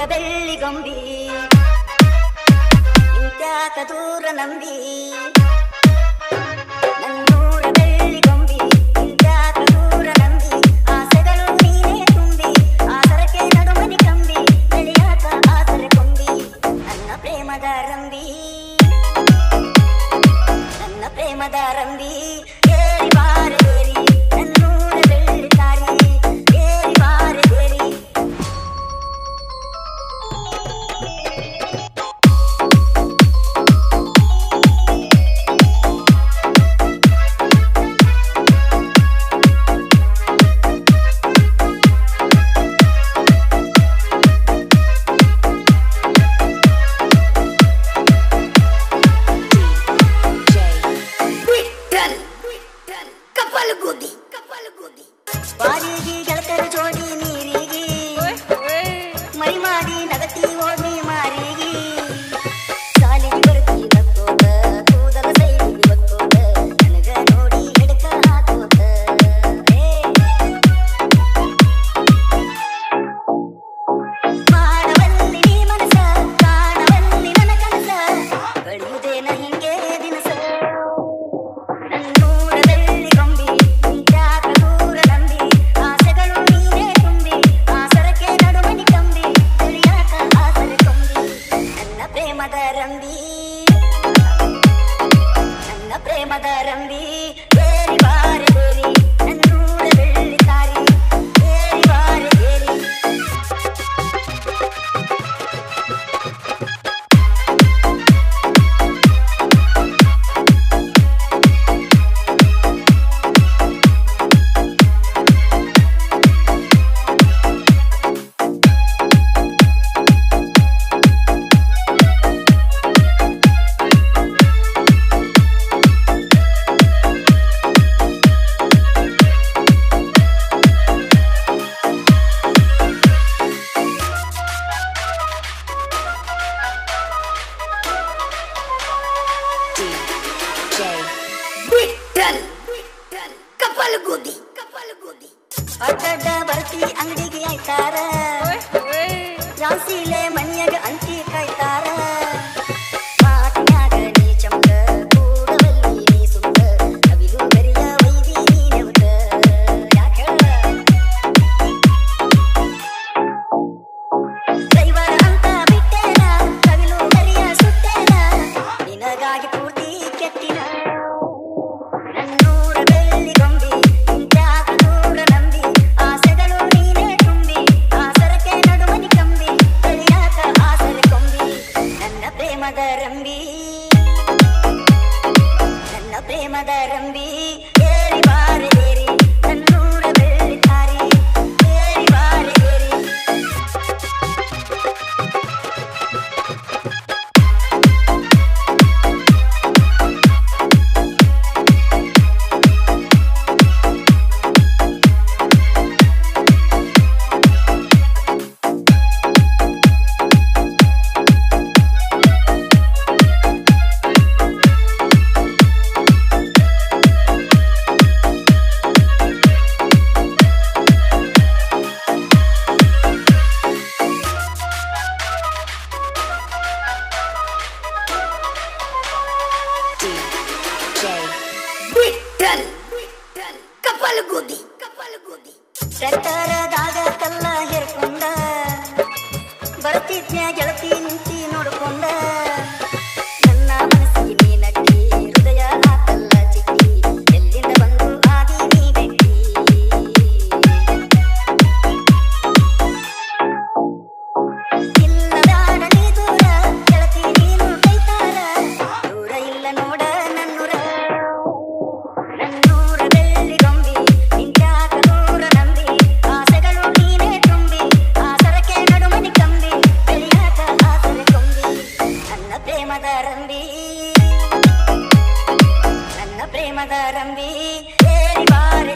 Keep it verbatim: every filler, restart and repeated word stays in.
ಬೆಳ್ಳಿ ಗೊಂಬಿ ನಿಂತ್ಯಾಕ ದೂರ ನಂಬಿ ನನ್ನೂರ ಬೆಳ್ಳಿ ಗೊಂಬಿ ನಿಂತ್ಯಾಕ ದೂರ ನಂಬಿ ಆಸೆಗಳು ನೀನೇ ತುಂಬಿ ಆಸರಕ್ಕೆ ನಡುಮನಿ ಕಂಬಿ ಬೆಳೆಯಾಕ ಆಸರೆ ಕೊಂಬಿ ನನ್ನ ಪ್ರೇಮದ ರಂಬಿ ನನ್ನ ಪ್ರೇಮದ ರಂಬಿ ಏರಿ ಬಾರೆ ಏರಿ ನನ್ನೂರ ಬೆಳ್ಳಿ ತಾರಿ ಏರಿ ಬಾರೆ ಏರಿ ಬಾರಿಗೆ ಗೆಳತರ ಜೋಡಿ ನೀರಿಗೆ ಮೈ ಮಾಡಿ ನಗತಿ ಹೋಗಿ ಮಾರಿಗೆ ಸಾಲಿಗೆ ಬರ್ತಿ ನಕ್ಕೋತ ಕೂದಲ ಸೈಡಿಗೆ ಬಕ್ಕೋತ ನನಗ ನೋಡಿ ಹಿಡಕ ಹಾಕೋತ ಮಾಡವಲ್ಲಿ ನೀ ಮನಸ ಕಾಣವಲ್ಲಿ ನನ್ನ ಕನಸ ಕಳೆಯುವುದೇನ ಹಿಂಗೆ ದಿನಸ ನನ್ನೂರ ಬೆಳ್ಳಿ ಗೊಂಬಿ ನಿಂತ್ಯಾಕ ದೂರ ನಂಬಿ ಆಸೆಗಳು ನೀನೇ ತುಂಬಿ ಆಸರಕ್ಕೆ ನಡುಮನಿ ಕಂಬಿ ಬೆಳೆಯಾಕ ಆಸರೆ ಕೊಂಬಿ ನನ್ನ ಪ್ರೇಮದ ರಂಬಿ ನನ್ನ ಪ್ರೇಮದ ರಂಬಿ ಏರಿ ಬಾರೆ ಏರಿ ನನ್ನೂರ ಬೆಳ್ಳಿ ತಾರಿ ಏರಿ ಬಾರೆ ಏರಿ ಕಪ್ಪಲಗೋದಿ ಕಪ್ಪಲಗೋದಿ ಅಡ್ಡಡ್ಡ ಬರ್ತಿ ಅಂಗಡಿಗೆ ಆಯ್ತಾರ ರಾಸಿಲೆ ಮನ್ಯಾಗ ಅಂತಿ ಕಾಯ್ತಾರ ಮಾತಿನ್ಯಾಗ ನೀ ಚಮಕ ಕೂಡವಲ್ಲಿ ನೀ ಸುಂಕ ಕವಿಲು ಬೆರಿಯ ವೈದಿ ನೀ ನೆವಕ ಯಾಕ ಡ್ರೈವರ್ ಅಂತ ಬಿಟ್ಟೇನ ಕವಿಲು ಬೆರಿಯ ಸುತ್ತೇನ ನಿನಗಾಗಿ ಪೂರ್ತಿ ಕೆಟ್ಟಿನ ನನ್ನೂರ ಬೆಳ್ಳಿ ಗೊಂಬಿ ನಿಂತ್ಯಾಕ ದೂರ ನಂಬಿ ಆಸೆಗಳು ನೀನೇ ತುಂಬಿ ಆಸರಕ್ಕೆ ನಡುಮನಿ ಕಂಬಿ ಬೆಳೆಯಾಕ ಆಸರೆ ಕೊಂಬಿ ನನ್ನ ಪ್ರೇಮದ ರಂಬಿ ನನ್ನ ಪ್ರೇಮದ ರಂಬಿ ಏರಿ ಬಾರೆ ಏರಿ ನನ್ನೂರ ಬೆಳ್ಳಿ ತಾರಿ ಏರಿ ಬಾರೆ ಏರಿ ಕಪ್ಪಲಗೋದಿ ಕಪ್ಪಲಗೋದಿ ಟ್ರ್ಯಾಕ್ಟರದಾಗ ಕಲ್ಲ ಹೇರ್ಕೊಂಡ ಬರ್ತಿದ್ನ್ಯಾ ಗೆಳತಿ ನಿಂತಿ ನೋಡ್ಕೊಂಡ ನನ್ನ ಮನಸ್ಸಿಗೆ ನೀ ನಟ್ಟಿ ಹೃದಯ ಹಾಕಲ್ಲ ಚಿಟ್ಟಿ ಎಲ್ಲಿಂದ ಬಂದು ಆದಿ ನೀ ಬೆಟ್ಟಿ ಇಲ್ಲ ಬ್ಯಾಡ ನೀ ದೂರ ಗೆಳತಿ ನೀನು ಕೈತಾರ ದೂರ ಇಲ್ಲ ನೋಡ ನನ್ನೂರ ನನ್ನೂರ ಬೆಳ್ಳಿ ಗೊಂಬಿ ನಿಂತ್ಯಾಕ ದೂರ ನಂಬಿ ಆಸೆಗಳು ನೀನೇ ತುಂಬಿ ಆಸರಕ್ಕೆ ನಡುಮನಿ ಕಂಬಿ ಬೆಳೆಯಾಕ ಆಸರೆ ಕೊಂಬಿ ನನ್ನ ಪ್ರೇಮದ ರಂಬಿ ನನ್ನ ಪ್ರೇಮದ ರಂಬಿ ಏರಿ ಬಾರೆ